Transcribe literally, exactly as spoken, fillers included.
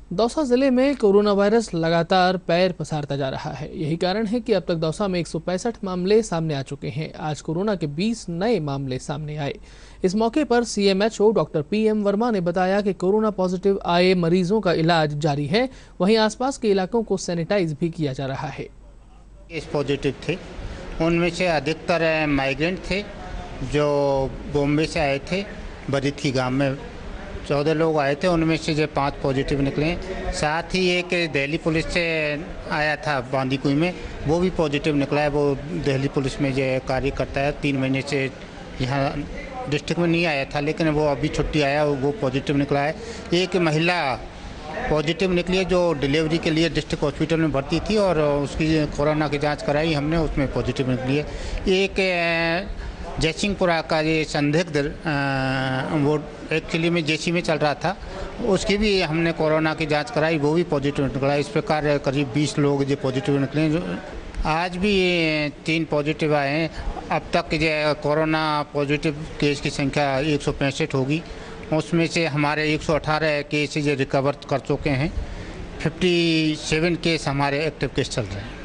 दौसा जिले में corona virus लगातार पैर पसारता जा रहा है। यही कारण है कि अब तक दौसा में एक सौ पैंसठ मामले सामने आ चुके हैं। आज कोरोना के बीस नए मामले सामने आए। इस मौके पर सीएमएचओ डॉक्टर पीएम वर्मा ने बताया कि कोरोना पॉजिटिव आए मरीजों का इलाज जारी है। वहीं आसपास के इलाकों को सैनिटाइज भी किया जा रहा है। केस पॉजिटिव थे, उनमें से अधिकतर माइग्रेंट थे जो बॉम्बे से आए थे। बरीथी गांव में चौदह लोग आए थे, उनमें से जो पाँच पॉजिटिव निकले। साथ ही एक दिल्ली पुलिस से आया था बांदीकुई में, वो भी पॉजिटिव निकला है। वो दिल्ली पुलिस में जो कार्य करता है, तीन महीने से यहाँ डिस्ट्रिक्ट में नहीं आया था, लेकिन वो अभी छुट्टी आया, वो पॉजिटिव निकला है। एक महिला पॉजिटिव निकली है जो डिलीवरी के लिए डिस्ट्रिक्ट हॉस्पिटल में भर्ती थी और उसकी कोरोना की जांच कराई हमने, उसमें पॉजिटिव निकली है। एक जयसिंहपुरा का ये संदिग्ध वो एक्चुअली में जेसी में चल रहा था, उसकी भी हमने कोरोना की जांच कराई, वो भी पॉजिटिव निकला। इस प्रकार करीब बीस लोग जो पॉजिटिव निकले। जो आज भी तीन पॉजिटिव आए हैं। अब तक जो कोरोना पॉजिटिव केस की संख्या एक सौ पैंसठ होगी, उसमें से हमारे एक सौ अठारह केस जो रिकवर कर चुके हैं। सत्तावन केस हमारे एक्टिव केस चल रहे हैं।